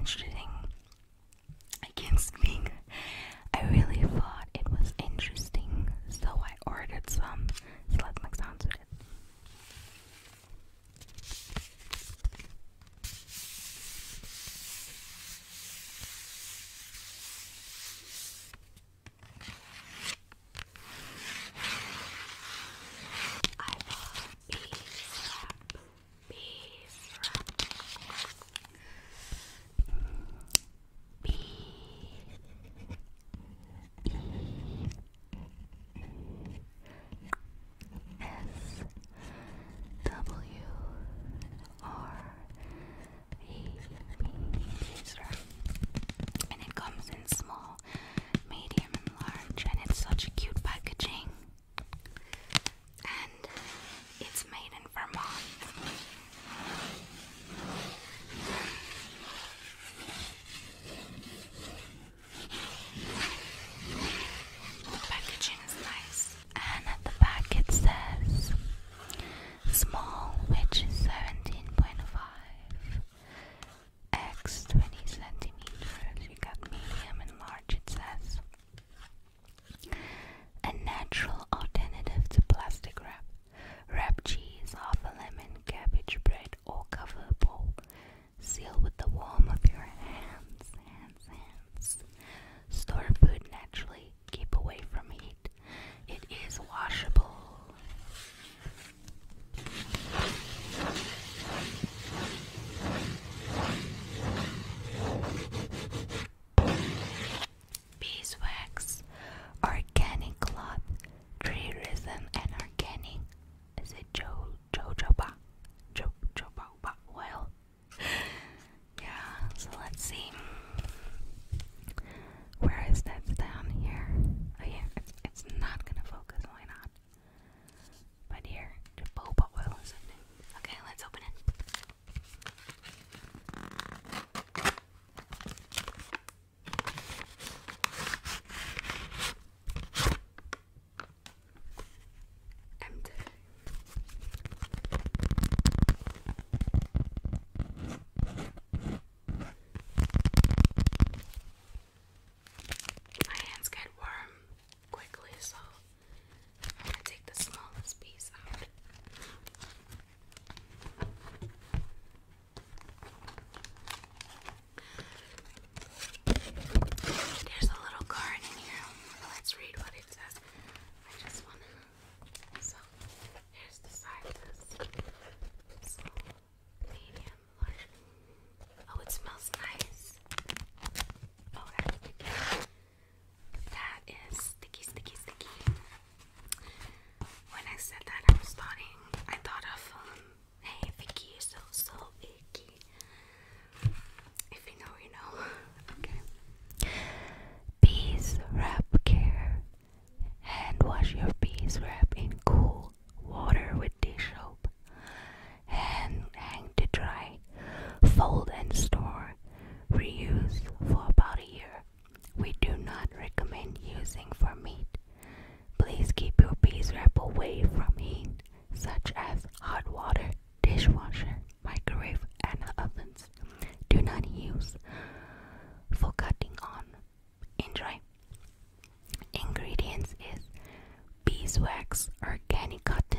interesting. I can't speak. I really thought it was interesting, so I ordered some. So let's make sounds with it. I love bees wrap. And it comes in small, medium, and large, and it's such a cute packaging. And it's made in Vermont. The packaging is nice, and at the back it says small, which is 17.5 x 20 centimeters. You got medium and large, it says. A natural alternative to plastic wrap. Wrap cheese off a lemon, cabbage, bread, or coverable. Seal with the warmth of your hands. Store food naturally. Keep away from heat. It is washable. Beeswax, organic cloth, tree resin, and organic. Is it jojoba oil? Yeah. So let's see. Where is that? Down here. Oh yeah, it's not gonna focus. Why not? But here, jojoba oil or something. Okay, let's open it. Empty. My hands get warm quickly, so I'm gonna take the smallest piece out. There's a little card in here. Let's read what it says. I just wanna. So, here's the sizes. Small, medium, large. Oh, it smells nice. Oh, that's sticky. That is sticky. When I said that, I thought of, hey, Vicky, you're so icky. If you know, you know. Okay. Bees wrap care. Hand wash your bees wrap in cool water with dish soap. Hang to dry. Fold and store. Reuse for about a year. We do not recommend using for meat. Please keep your bees wrap away from heat, such as hot water, dishwasher, microwave, and ovens. Do not use for cutting on. Enjoy. Ingredients is beeswax, organic cotton,